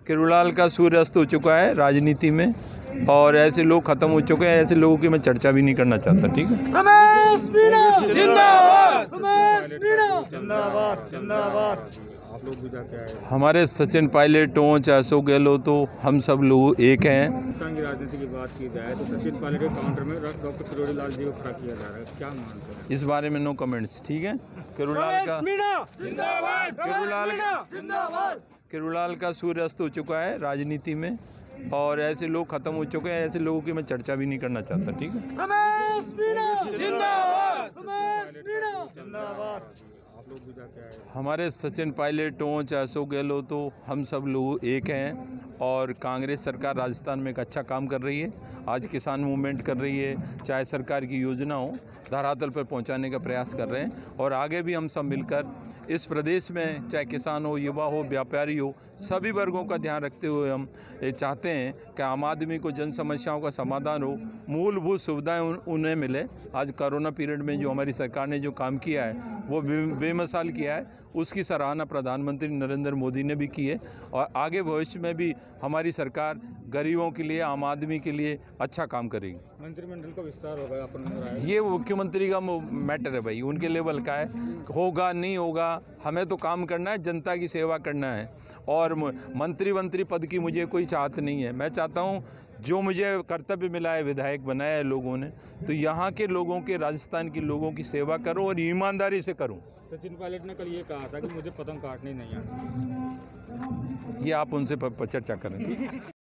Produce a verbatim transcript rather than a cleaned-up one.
केजरीवाल का सूर्य अस्त हो चुका है राजनीति में, और ऐसे लोग खत्म हो चुके हैं। ऐसे लोगों की मैं चर्चा भी नहीं करना चाहता। ठीक है। रमेश मीणा जिंदाबाद, रमेश मीणा जिंदाबाद जिंदाबाद। आप लोग भी जाके आए। हमारे सचिन पायलट हो चाहे अशोक गहलोत हो, हम सब लोग एक हैं। हिंदुस्तान की राजनीति की बात की जाए तो सचिन पायलट के काउंटर में डॉक्टर किरोड़ी लाल जी को खड़ा किया जा रहा है, क्या मानते हैं इस बारे में? No comments. ठीक है। केजरीवाल का जिंदाबाद, केजरीवाल जिंदाबाद। केजरीवाल का सूर्य अस्त हो चुका है राजनीति में, और ऐसे लोग खत्म हो चुके हैं। ऐसे लोगों की मैं चर्चा भी नहीं करना चाहता। ठीक है। रमेश मीणा जिंदाबाद, रमेश मीणा जिंदाबाद। आप लोग भी जाके आए। हमारे सचिन पायलट हो चाहे अशोक गहलोत हो, हम सब लोग एक हैं। और कांग्रेस सरकार राजस्थान में एक अच्छा काम कर रही है। आज किसान मूवमेंट कर रही है, चाहे सरकार की योजना हो धरातल पर पहुंचाने का प्रयास कर रहे हैं। और आगे भी हम सब मिलकर इस प्रदेश में चाहे किसान हो, युवा हो, व्यापारी हो, सभी वर्गों का ध्यान रखते हुए हम ये चाहते हैं कि आम आदमी को जन समस्याओं का समाधान हो, मूलभूत सुविधाएं उन, उन्हें मिले। आज कोरोना पीरियड में जो हमारी सरकार ने जो काम किया है वो बे, बेमिसाल किया है। उसकी सराहना प्रधानमंत्री नरेंद्र मोदी ने भी की है, और आगे भविष्य में भी हमारी सरकार गरीबों के लिए, आम आदमी के लिए अच्छा काम करेगी। मंत्रिमंडल का विस्तार होगा अपन, ये मुख्यमंत्री का मैटर है भाई, उनके लेवल का है। होगा नहीं होगा, हमें तो काम करना है, जनता की सेवा करना है। और मंत्री मंत्री पद की मुझे कोई चाहत नहीं है। मैं चाहता हूँ जो मुझे कर्तव्य मिला है, विधायक बनाया है लोगों ने, तो यहाँ के लोगों के, राजस्थान के लोगों की सेवा करूँ और ईमानदारी से करूँ। सचिन पायलट ने कल ये कहा था कि मुझे पतंग काटनी नहीं आती। ये आप उनसे प- प- चर्चा करें।